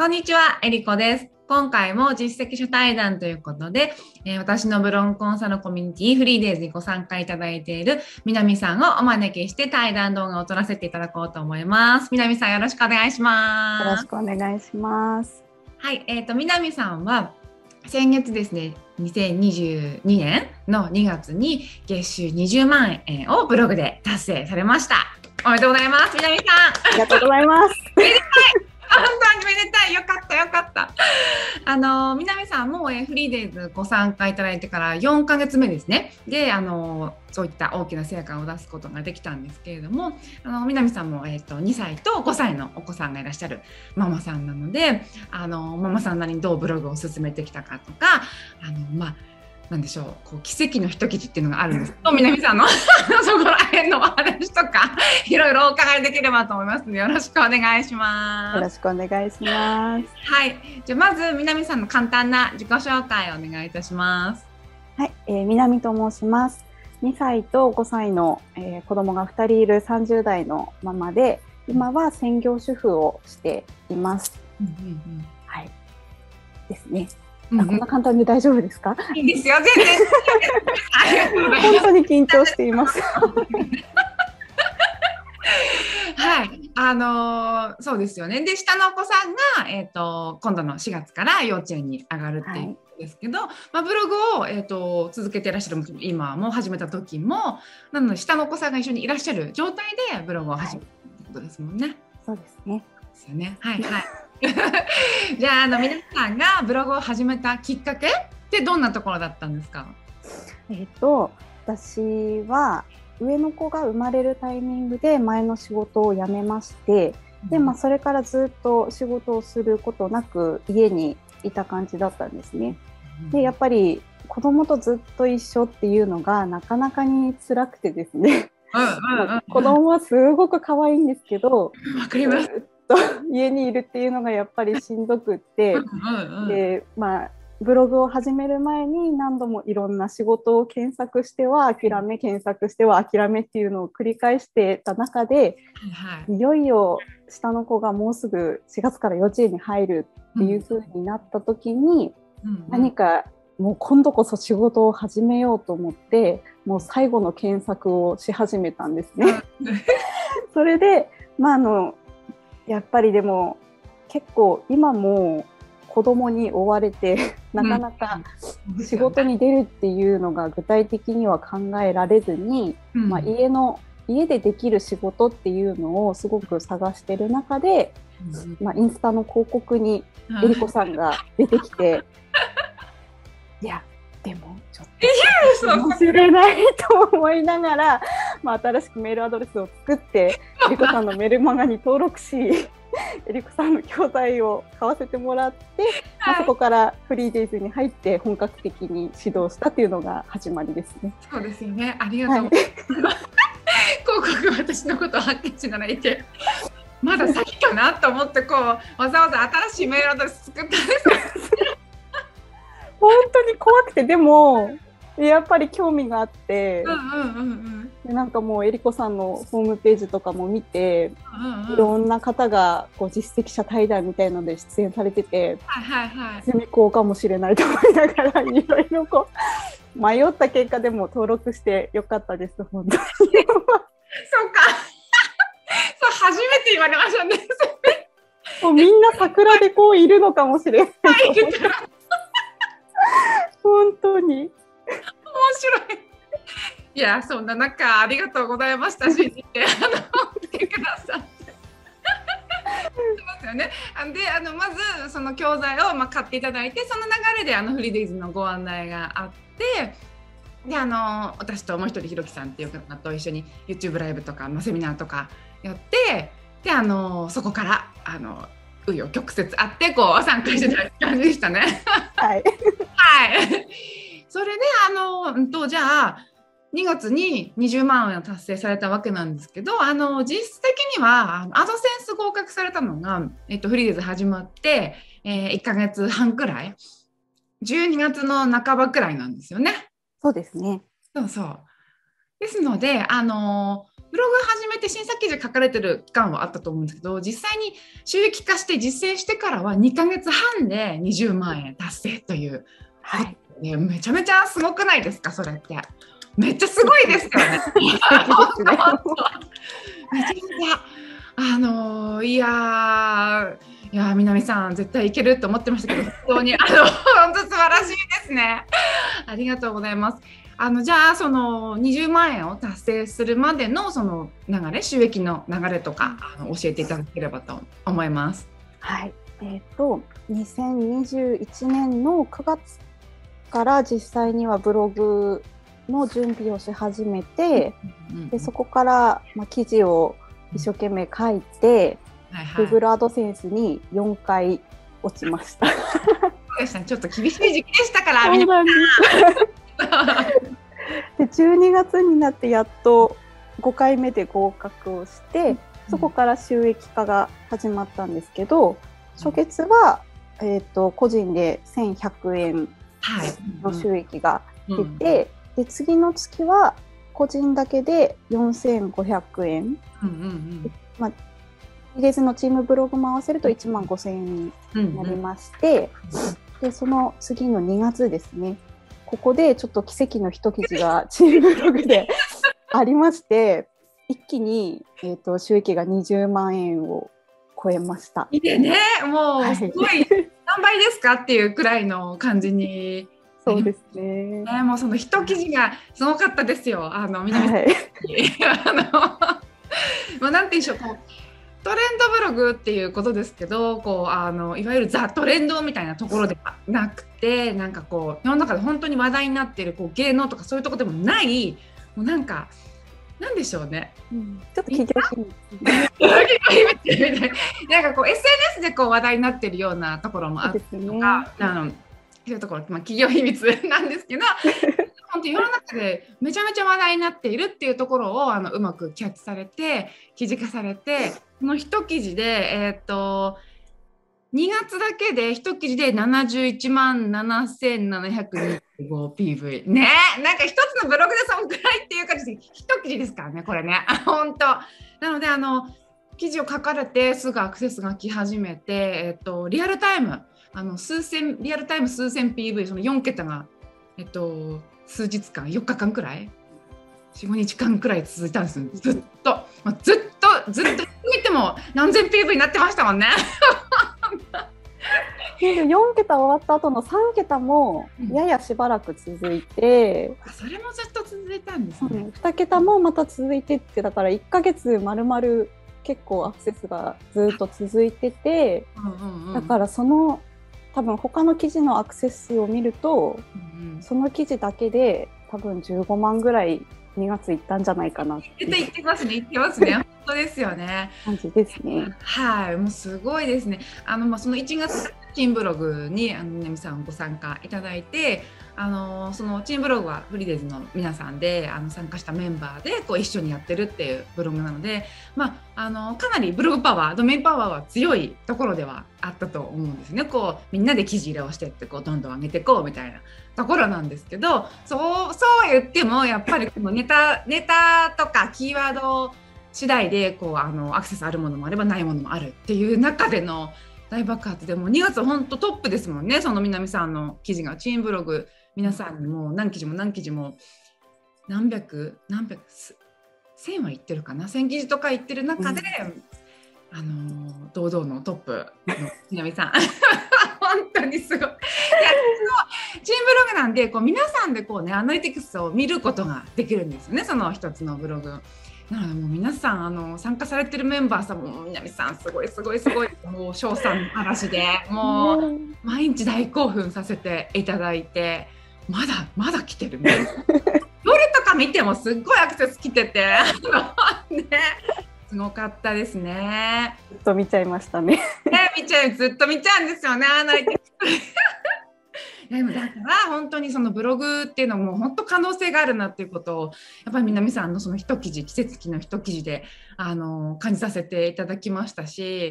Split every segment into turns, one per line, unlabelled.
こんにちは、えりこです。今回も実績者対談ということで、私のブロンコンサルコミュニティフリーデイズにご参加いただいている南さんをお招きして対談動画を撮らせていただこうと思います。南さん、よろしくお願いします。
よろしくお願いします。
はい、南さんは先月ですね、2022年の2月に月収20万円をブログで達成されました。おめでとうございます、南さん。
ありがとうございます。
本当にめでたい。よかったよかった。南さんも、フリーデイズご参加いただいてから4ヶ月目ですね。で、そういった大きな成果を出すことができたんですけれども、南さんも、2歳と5歳のお子さんがいらっしゃるママさんなので、ママさんなりにどうブログを進めてきたかとか、なんでしょう、こう奇跡の一記事っていうのがあるんですけど、南さんのそこら辺のお話とかいろいろお伺いできればと思いますので、よろしくお願いします。
よろしくお願いします。
はい、じゃあまず南さんの簡単な自己紹介をお願いいたします。
はい、南と申します。2歳と5歳の、子供が2人いる30代のママで、今は専業主婦をしています。はい、ですね。こんな簡単で大丈夫ですか？
いいですよ、全然。
本当に緊張しています。
はい、そうですよね。で、下のお子さんが、今度の4月から幼稚園に上がるっていうんですけど、ブログを、続けていらっしゃる、今も始めた時も、なので下のお子さんが一緒にいらっしゃる状態でブログを始めたってことですもんね。
そうですね。
ですよね。はいはい。じゃあ、皆さんがブログを始めたきっかけってどんなところだったんですか？
私は上の子が生まれるタイミングで前の仕事を辞めまして、で、それからずっと仕事をすることなく家にいた感じだったんですね。で、やっぱり子供とずっと一緒っていうのがなかなかに辛くてですね。子供はすごく可愛いんですけど、
わかります。
家にいるっていうのがやっぱりしんどくって、で、ブログを始める前に何度もいろんな仕事を検索しては諦め、検索しては諦めっていうのを繰り返してた中で、いよいよ下の子がもうすぐ4月から幼稚園に入るっていう風になった時に、何かもう今度こそ仕事を始めようと思って、もう最後の検索をし始めたんですね。それで、やっぱりでも結構今も子供に追われてなかなか仕事に出るっていうのが具体的には考えられずに、家でできる仕事っていうのをすごく探してる中で、インスタの広告にえりこさんが出てきて、いやでもちょっとかもしれないと思いながら、新しくメールアドレスを作ってえりこさんのメルマガに登録し、えりこさんの教材を買わせてもらって、そこからフリーデイズに入って本格的に指導したっていうのが始まりですね。
そうですよね。ありがとうございます。広告私のことを発見しならいて、まだ先かなと思ってわざわざ新しいメールアドレス作ったんです
本当に怖くて、でもやっぱり興味があって、でなんかもうえりこさんのホームページとかも見て、いろんな方が実績者対談みたいなので出演されてて、ゼミ校かもしれないと思いながらいろいろ迷った結果でも登録してよかったです。本当に。
そうか。そう初めて言われましたね。
もうみんな桜でいるのかもしれない。本当に
面白い。いや、そんな中ありがとうございました。信じて来てくださって。ますよね。で、まずその教材を買っていただいて、その流れでフリーデイズのご案内があって、で私ともう一人ひろきさんっていう方と一緒に YouTube ライブとか、セミナーとかやって、でそこから紆余曲折あって参加してた感じでしたね。
はい。
はい。それでじゃあ2月に20万円を達成されたわけなんですけど、実質的にはアドセンス合格されたのが、フリーデイズ始まって、1ヶ月半くらい、12月の半ばくらいなんですよね。
そうですね。
そうですのでブログ始めて審査記事書かれてる期間はあったと思うんですけど、実際に収益化して実践してからは2ヶ月半で20万円達成という、
はい、
めちゃめちゃすごくないですか？それってめっちゃすごいですよね。めちゃめちゃいや南さん絶対いけると思ってましたけど、本当に本当素晴らしいですね。ありがとうございます。じゃあその20万円を達成するまでのその流れ、収益の流れとか教えていただければと思います。
はい、2021年の9月から実際にはブログの準備をし始めて、でそこから、記事を一生懸命書いて、Google AdSense に4回落ちました。
ちょっと厳しい時期でしたから。
そうなんですで12月になってやっと5回目で合格をして、そこから収益化が始まったんですけど、初月は、個人で1100円の収益が出て、で次の月は個人だけで4500円、リレーズのチームブログも合わせると15000円になりまして、でその次の2月ですね、ここでちょっと奇跡の一記事がチームブログでありまして、一気に、収益が20万円を超えました。
いいね、もうすごい何倍ですかっていうくらいの感じに。
そうですね。
もうその一記事がすごかったですよ。南さんに、なんていうんでしょう、こうトレンドブログっていうことですけど、こういわゆるザ・トレンドみたいなところではなくて、なんかこう世の中で本当に話題になっているこう芸能とかそういうところでもない、もうなんかなんでしょうね、
ちょっと企業秘
密なんかこう SNS でこう話題になっているようなところもあったりとか、そういうところ、企業秘密なんですけど本当に世の中でめちゃめちゃ話題になっているっていうところをうまくキャッチされて記事化されて、この一記事で2月だけで一記事で71万7725PV ね、なんか一つのブログでそんくらいっていう感じで一記事ですからね、これね本当なので記事を書かれてすぐアクセスが来始めて、リアルタイム数千 PV、 その4桁が数日間、4日間くらい、4、5日間くらい続いたんです。ずっと見ても何千 PV になってましたもんね。
4桁終わった後の3桁もややしばらく続いて、
それもずっと続いたんですね。
2桁もまた続いてって、だから1ヶ月まるまる結構アクセスがずっと続いてて、だからその多分他の記事のアクセス数を見ると、その記事だけで多分15万ぐらい2月いったんじゃないかなって。
言ってますね、言ってますね。本当ですよね。
感じですね。
はい、もうすごいですね。その1月チームブログに南さんご参加いただいて、そのチームブログはフリーデーズの皆さんで参加したメンバーでこう一緒にやってるっていうブログなので、かなりブログパワー、ドメインパワーは強いところではあったと思うんですね。こうみんなで記事入れをしてってこうどんどん上げていこうみたいなところなんですけど、そう言ってもやっぱりこのネタとかキーワード次第でこうアクセスあるものもあればないものもあるっていう中での大爆発で、も2月本当トップですもんね。その南さんの記事がチームブログ皆さんにも何記事も何百1000は言ってるかな、1000記事とか言ってる中で、堂々のトップの南さん本当にすごい。いやチームブログなんでこう皆さんでこうねアナリティクスを見ることができるんですよね、その一つのブログなので。もう皆さん参加されてるメンバーさんも南さんすごいもう賞賛の嵐でもう毎日大興奮させていただいて、まだ来てるね夜とか見てもすっごいアクセス来ててね、すごかったですね。
ずっと見ちゃいましたね。
ずっと見ちゃうんですよね、アナリティクスでもだから本当にそのブログっていうのも本当可能性があるなっていうことをやっぱり南さんのその一記事、季節記の一記事で感じさせていただきましたし、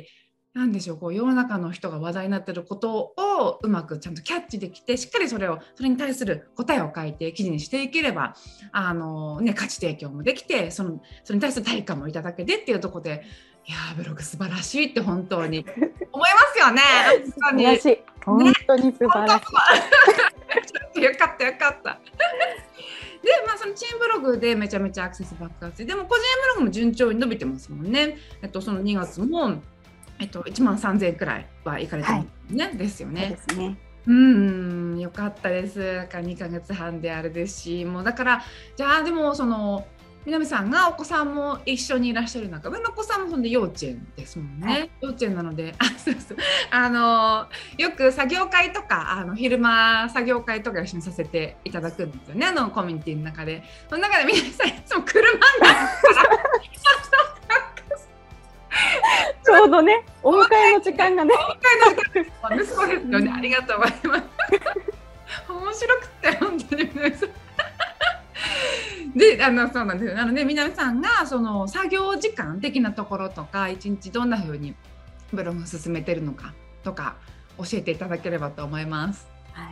なんでしょう、こう世の中の人が話題になっていることをうまくちゃんとキャッチできて、しっかりそれに対する答えを書いて記事にしていければ、価値提供もできて、それに対する対価もいただけてっていうところで、いやブログ素晴らしいって本当に思いますよね。
本当に素晴らしい。
よかったよかった。で、そのチームブログでめちゃめちゃアクセス爆発で、でも個人ブログも順調に伸びてますもんね。その2月も1万3000くらいは行かれてますね、ですよね。
そうですね。
よかったです。だから2ヶ月半であれですし、もうだからじゃあでも南さんがお子さんも一緒にいらっしゃる中、上のお子さんもほんで幼稚園ですもんね。はい、幼稚園なので、よく作業会とか昼間作業会とか一緒にさせていただくんですよね。コミュニティの中で。その中で南さんいつも車になったら
ちょうどね、お迎えの時間がね。
お迎えの時間息子ですよね。ありがとうございます。面白くて本当に南さん。で、そうなんですよ。なので南さんがその作業時間的なところとか、一日どんな風にブログを進めてるのかとか教えていただければと思います。
はい、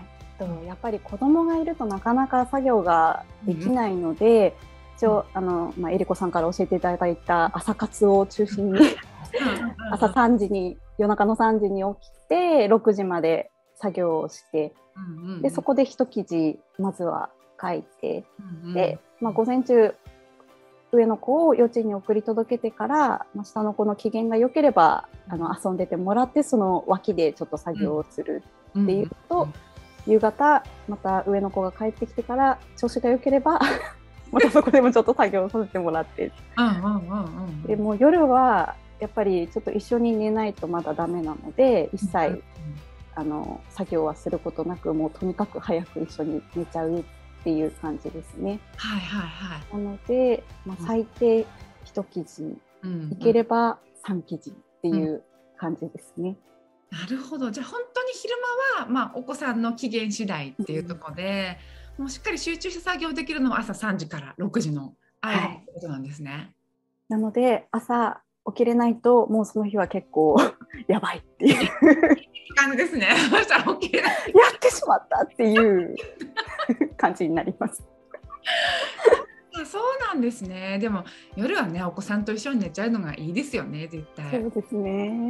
やっぱり子供がいるとなかなか作業ができないので、一応えりこさんから教えていただいた朝活を中心に朝3時に夜中の3時に起きて6時まで作業をして、でそこで一記事まずは書いて、で、午前中上の子を幼稚園に送り届けてから、下の子の機嫌が良ければ遊んでてもらって、その脇でちょっと作業をするっていうと、夕方また上の子が帰ってきてから調子が良ければまたそこでもちょっと作業をさせてもらって、でもう夜はやっぱりちょっと一緒に寝ないとまだダメなので、一切作業はすることなく、もうとにかく早く一緒に寝ちゃうっていう感じですね。なので、最低1記事、いければ3記事っていう感じですね。
なるほど。じゃあ本当に昼間は、お子さんの機嫌次第っていうところで、もうしっかり集中して作業できるのは朝3時から6時の間ってことなんですね。
なので朝起きれないともうその日は結構やばいっていう
感じですね。朝起きれない。
やってしまったっていう感じになります。
そうなんですね。でも夜はね、お子さんと一緒に寝ちゃうのがいいですよね、絶対。
そうですね。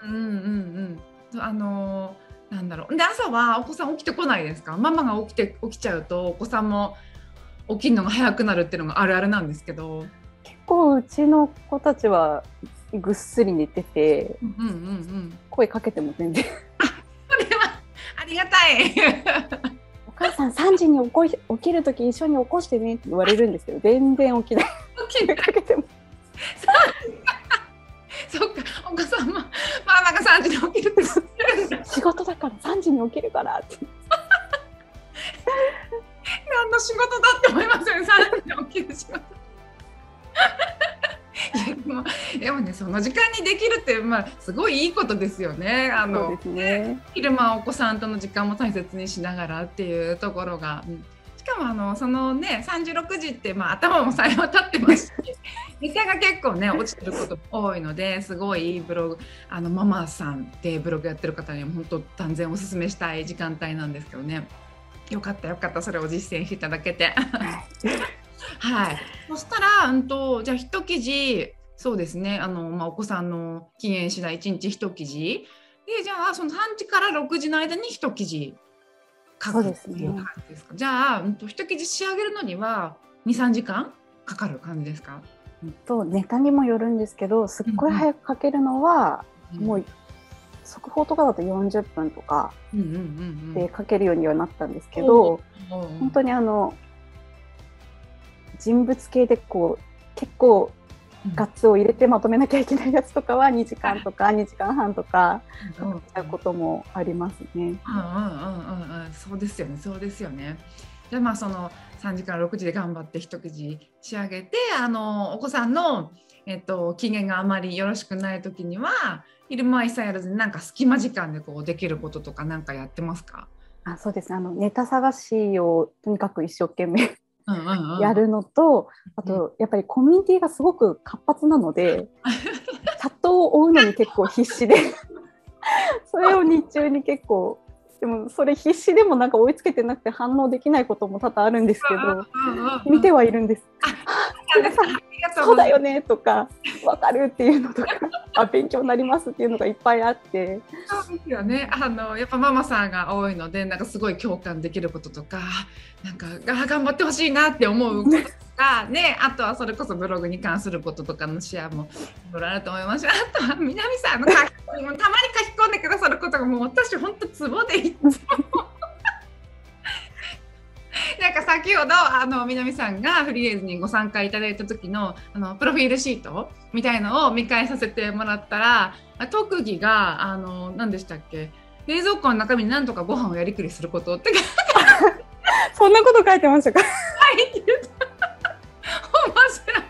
なんだろう。で、朝はお子さん起きてこないですか？ママが起きちゃうとお子さんも起きるのが早くなるっていうのがあるあるなんですけど。
結構うちの子たちはぐっすり寝てて、声かけても全然
それはありがたい。
お母さん3時に起きるとき一緒に起こしてねって言われるんですけど、全然起きない。
起きない。かけてもそっか、お母さんもママが3時に起きるって
仕事だから3時に起きるからって
何の仕事だって思いますよね、3時に起きる仕事。でもね、その時間にできるって、すごいいいことですよね。
そうですね。
昼間お子さんとの時間も大切にしながらっていうところが、しかもそのね3時6時って、頭もさえ渡ってますし日程が結構ね落ちてることも多いので、すごいいいブログ、ママさんでブログやってる方には本当断然おすすめしたい時間帯なんですけどね。よかったよかった、それを実践していただけてはい、そしたらじゃあ一記事、そうですね、お子さんの期限次第1日一記事で、じゃあその3時から6時の間に一記事書くっていう感じですか？じゃあ一記事仕上げるのには 2,3 時間かかる感じですか？
ネタにもよるんですけど、すっごい早く書けるのは、もう速報とかだと40分とかで書けるようにはなったんですけど、本当に人物系で結構ガッツを入れてまとめなきゃいけないやつとかは2時間とか2時間半とかかかっちゃうこともありますね。
そうですよね、そうですよね。でその3時から6時で頑張って一記事仕上げて、お子さんの、機嫌があまりよろしくない時には昼間は一切やらずに、なんか隙間時間でできることとかなんかやってますか？
そうですね、ネタ探しをとにかく一生懸命やるのと、あとやっぱりコミュニティがすごく活発なのでチャッ事を追うのに結構必死でそれを日中に結構、でもそれ必死でもなんか追いつけてなくて反応できないことも多々あるんですけど、見てはいるんです。そうだよねとか、分かるっていうのとか勉強になりますっていうのがいっぱいあって。
そうですよね。やっぱママさんが多いので、なんかすごい共感できることとか、なんか頑張ってほしいなって思うこととかね、あとはそれこそブログに関することとかのシェアもいろいろあると思いますし、あとは南さんの書き込みもたまに書き込んでくださることがもう私本当ツボでいつもなんか先ほど南さんがフリーレーズにご参加いただいた時のプロフィールシートみたいのを見返させてもらったら、特技が何でしたっけ、冷蔵庫の中身に何とかご飯をやりくりすることって
そんなこと書いてましたか？
はいって言った面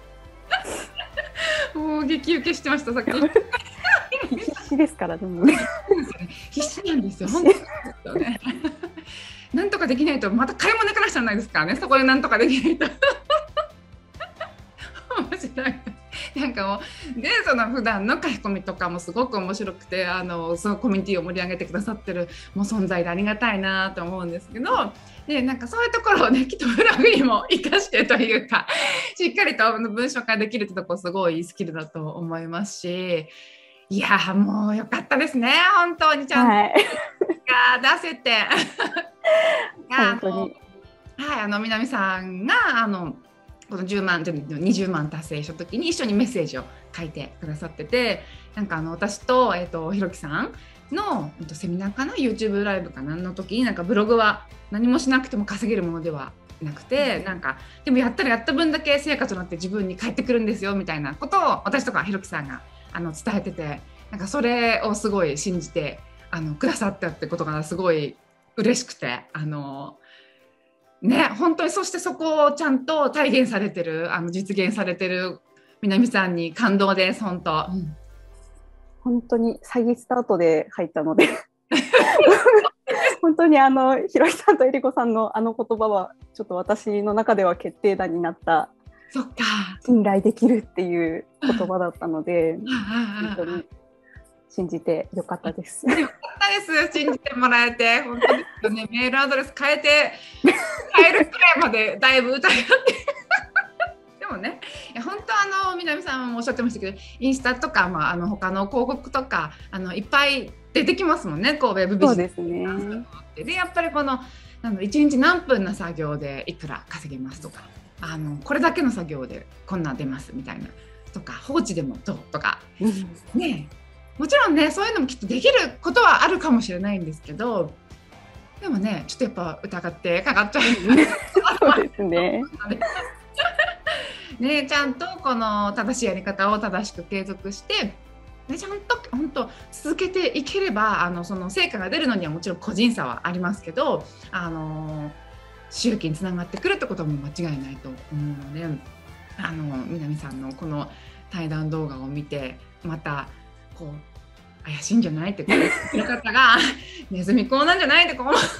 白いもう激受けしてましたさっき
必死ですからでもね
必死なんですよ本当ですよねなんとかできないとまた買い物行かなくちゃないですからね、そこでなんとかできないと面白い。なんかもうでその普段の書き込みとかもすごく面白くてそのコミュニティを盛り上げてくださってるもう存在でありがたいなと思うんですけど、でなんかそういうところをねきっとブログにも生かしてというかしっかりと文章化できるってとこすごいスキルだと思いますし、いやもうよかったですね本当にちゃんと、はい、出せて
本当に
はい、南さんがこの10万20万達成した時に一緒にメッセージを書いてくださってて、なんか私と、ひろきさんのセミナーかな YouTube ライブかなの時になんかブログは何もしなくても稼げるものではなくて、なんかでもやったらやった分だけ成果となって自分に返ってくるんですよみたいなことを私とかひろきさんが伝えてて、なんかそれをすごい信じてくださったってことがすごい嬉しくてね、本当にそしてそこをちゃんと体現されてる実現されてる南さんに感動です本当、
本当に詐欺スタートで入ったので本当にひろきさんとえりこさんの言葉はちょっと私の中では決定打になった。
そっか、
信頼できるっていう言葉だったので本当に信じてよかったです。
よかったです。信じてもらえて本当ですよね。メールアドレス変えるくらいまでだいぶ疑ってでもね、本当南さんもおっしゃってましたけど、インスタとか、他の広告とかいっぱい出てきますもんね、こうウェブビジネス。
そうですね。
でやっぱりこの1日何分の作業でいくら稼げますとか、これだけの作業でこんなん出ますみたいなとか、放置でもどうとかね。もちろんね、そういうのもきっとできることはあるかもしれないんですけど、でもね、ちょっとやっぱ疑ってかかっちゃう
そうですね
ね、ちゃんとこの正しいやり方を正しく継続して、ね、ちゃんと本当続けていければその成果が出るのにはもちろん個人差はありますけど収益につながってくるってことはもう間違いないと思うので、南さんのこの対談動画を見てまたこう怪しいんじゃないってこういう方がネズミ講なんじゃないってこう思って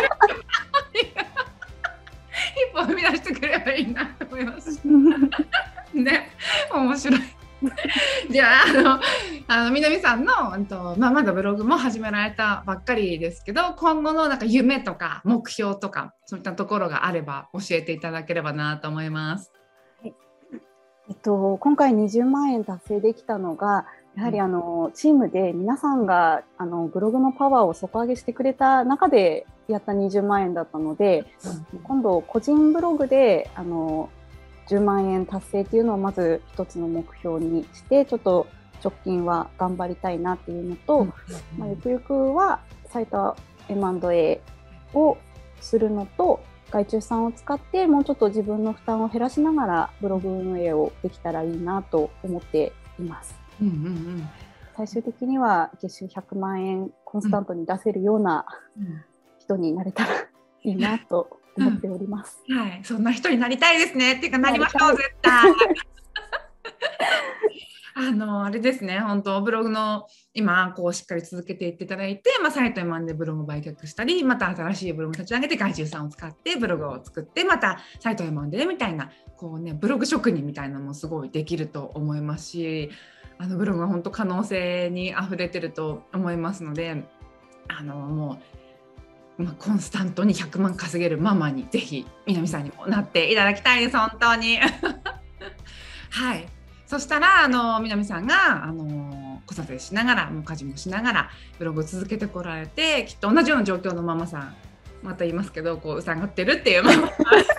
一歩踏み出してくればいいなと思いますね、面白いじゃあ南さんのまだブログも始められたばっかりですけど、今後のなんか夢とか目標とかそういったところがあれば教えていただければなと思います。
はい、今回20万円達成できたのがやはりチームで皆さんがブログのパワーを底上げしてくれた中でやった20万円だったので、今度個人ブログで10万円達成っていうのをまず一つの目標にしてちょっと直近は頑張りたいなっていうのと、ゆくゆくはサイト M&A をするのと外注さんを使ってもうちょっと自分の負担を減らしながらブログ運営をできたらいいなと思っています。最終的には月収100万円コンスタントに出せるような人になれたらいいなと思っております。
はい、そんな人になりたいですね。っていうかなりましょう絶対。あれですね、本当ブログの今こうしっかり続けていっていただいて、サイトM&Aでブログを売却したり、また新しいブログを立ち上げて外注さんを使ってブログを作って、またサイトM&Aでみたいなこうねブログ職人みたいなのもすごいできると思いますし、 ブログは本当可能性にあふれてると思いますので、もう、コンスタントに100万稼げるママにぜひ南さんにもなっていただきたいです、本当に。はい、そしたら南さんが子育てしながらもう家事もしながらブログを続けてこられて、きっと同じような状況のママさん、また言いますけどこう疑ってるっていうママさ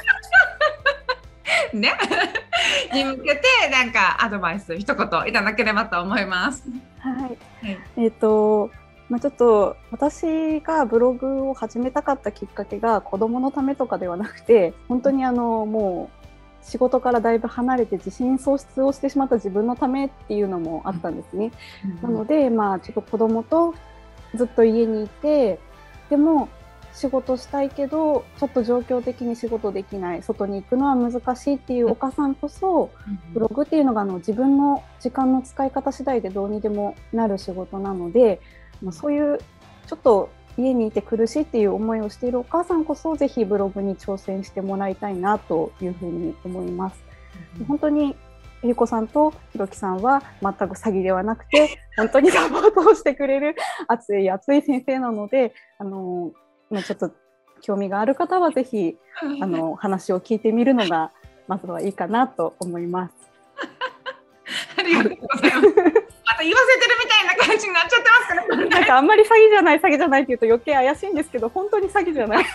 んねに向けてなんかアドバイス一言いただければと思います。
はい、ちょっと私がブログを始めたかったきっかけが子どものためとかではなくて、本当にもう仕事からだいぶ離れて自信喪失をしてしまった自分のためっていうのもあったんですね。なので、ちょっと子どもとずっと家にいて、でも仕事したいけどちょっと状況的に仕事できない、外に行くのは難しいっていうお母さんこそ、ブログっていうのが自分の時間の使い方次第でどうにでもなる仕事なので、そういうちょっと家にいて苦しいっていう思いをしているお母さんこそぜひブログに挑戦してもらいたいなというふうに思います。本当にえりこさんとひろきさんは全く詐欺ではなくて本当にサポートをしてくれる熱い熱い先生なので、ちょっと興味がある方はぜひ話を聞いてみるのがまずはいいかなと思います。
ありがとうございます。また言わせてるみたいな感じになっちゃってますからね。
なんかあんまり詐欺じゃないって言うと余計怪しいんですけど、本当に詐欺じゃない。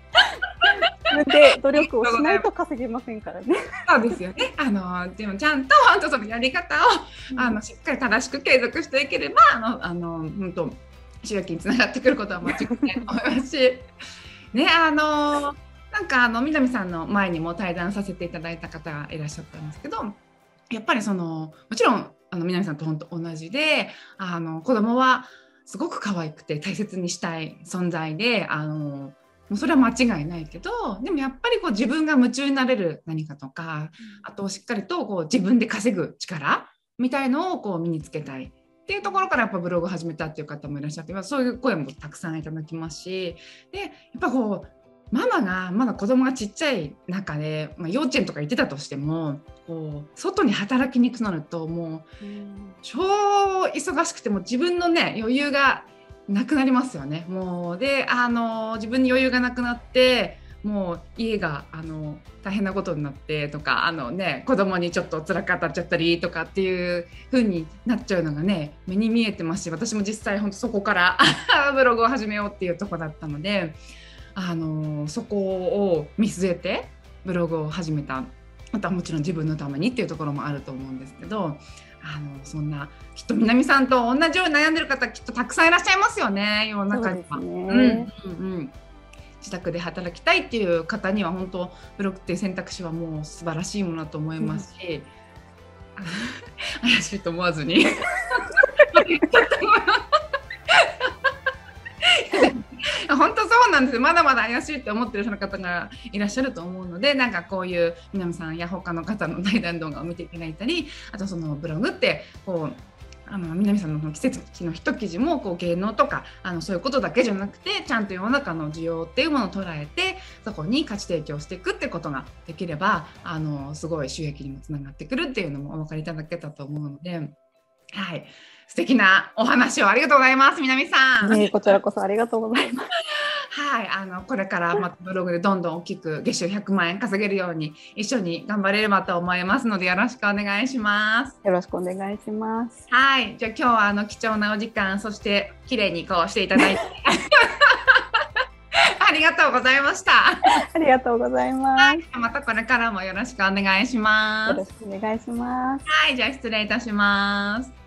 で努力をしないと稼げませんからね。
そうですよね。でもちゃんと本当そのやり方をしっかり正しく継続していければ本当収益につながってくることは間違いないと思いますし、ね、なんか南さんの前にも対談させていただいた方がいらっしゃったんですけど、やっぱりもちろん南さんと本当同じで子供はすごく可愛くて大切にしたい存在でもうそれは間違いないけど、でもやっぱり自分が夢中になれる何かとか、あとしっかりと自分で稼ぐ力みたいのを身につけたいっていうところからやっぱブログを始めたっていう方もいらっしゃって、そういう声もたくさんいただきますし、でやっぱママがまだ子供がちっちゃい中で、幼稚園とか行ってたとしても外に働きに行くとなるともう超忙しくても自分のね余裕がなくなりますよね。もうで自分に余裕がなくなってもう家が大変なことになってとか子供にちょっと辛く当たっちゃったりとかっていう風になっちゃうのがね目に見えてますし、私も実際本当そこからブログを始めようっていうところだったのでそこを見据えてブログを始めた。またもちろん自分のためにっていうところもあると思うんですけど、そんなきっと南さんと同じように悩んでる方きっとたくさんいらっしゃいますよね、世の中には。自宅で働きたいっていう方には本当ブログっていう選択肢はもう素晴らしいものだと思いますし、怪しいと思わずに本当そうなんですよ。まだまだ怪しいって思ってる方がいらっしゃると思うので、なんかこういう南さんや他の方の対談動画を見ていただいたり、あとそのブログって南さんの季節の一記事も芸能とかそういうことだけじゃなくてちゃんと世の中の需要っていうものを捉えてそこに価値提供していくってことができればすごい収益にもつながってくるっていうのもお分かりいただけたと思うので、はい、素敵なお話をありがとうございます、南さん。
こちらこそありがとうございます。
はい、これからまたブログでどんどん大きく月収100万円稼げるように一緒に頑張れればと思いますのでよろしくお願いします。
よろしくお願いします。
はい、じゃあ今日は貴重なお時間、そして綺麗にしていただいてありがとうございました。
ありがとうございます。
はい、またこれからもよろしくお願いします。
よろしくお願いします。
はい、じゃあ失礼いたします。